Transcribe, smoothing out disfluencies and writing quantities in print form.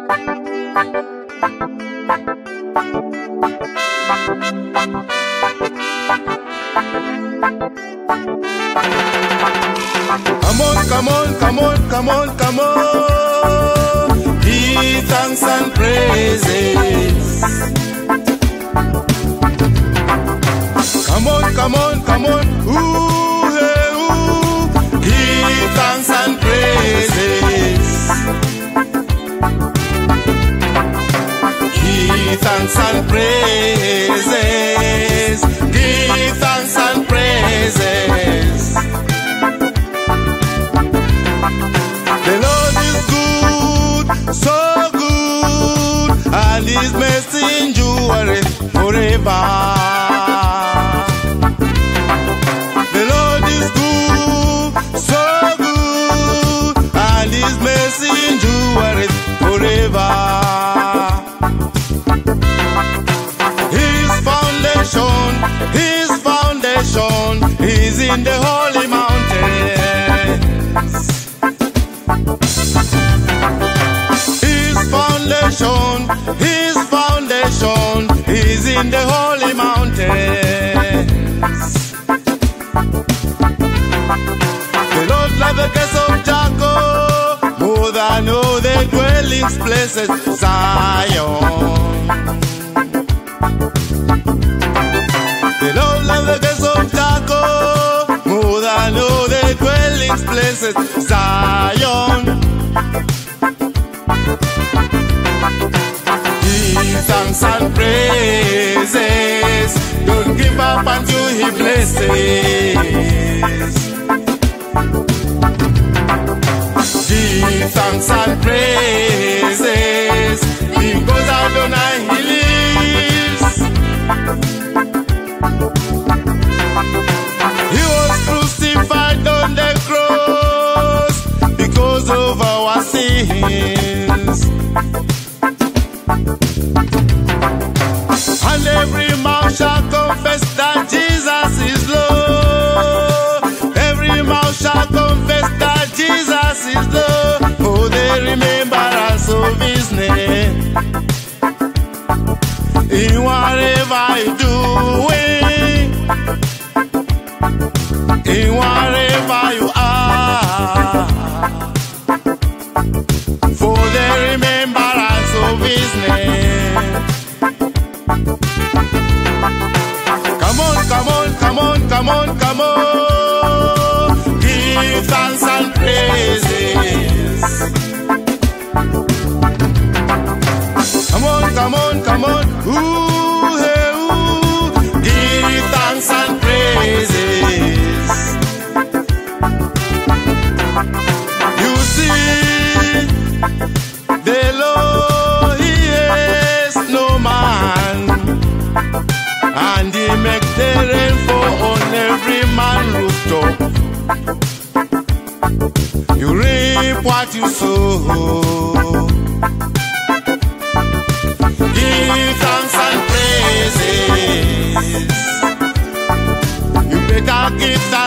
Come on, come on, come on, come on. Give thanks and praises. Come on, come on, come on. Ooh, hey, ooh. Give thanks and praises. Give thanks and praises. Give thanks and praises. The Lord is good, so good, and His mercy endureth forever. The Lord is good, so good, and His mercy endureth forever. His foundation is in the holy mountains. His foundation is in the holy mountains. The Lord loved the gates of Jacob more than all the dwellings places Zion. The Lord loved the gates of Jacob more than all the dwellings places Zion. Give thanks and praises. Don't give up until He blesses. Give thanks and praises, because Adonai He lives. He was crucified on the cross because of our sins. And every mouth shall confess that Jesus is Lord. Every mouth shall confess that Jesus is Lord. For the remembrance of His name. In whatever you're doing, in whatever you are, for the remembrance of His name. Come on, come on, come on, come on, come on. Give thanks and praises. Come on, come on, come on. Ooh, hey, ooh. Give thanks and praises. You see, the Lord, He is no man, and He make the rain fall on every man rooftop. You reap what you sow. Give thanks and praises. You better give thanks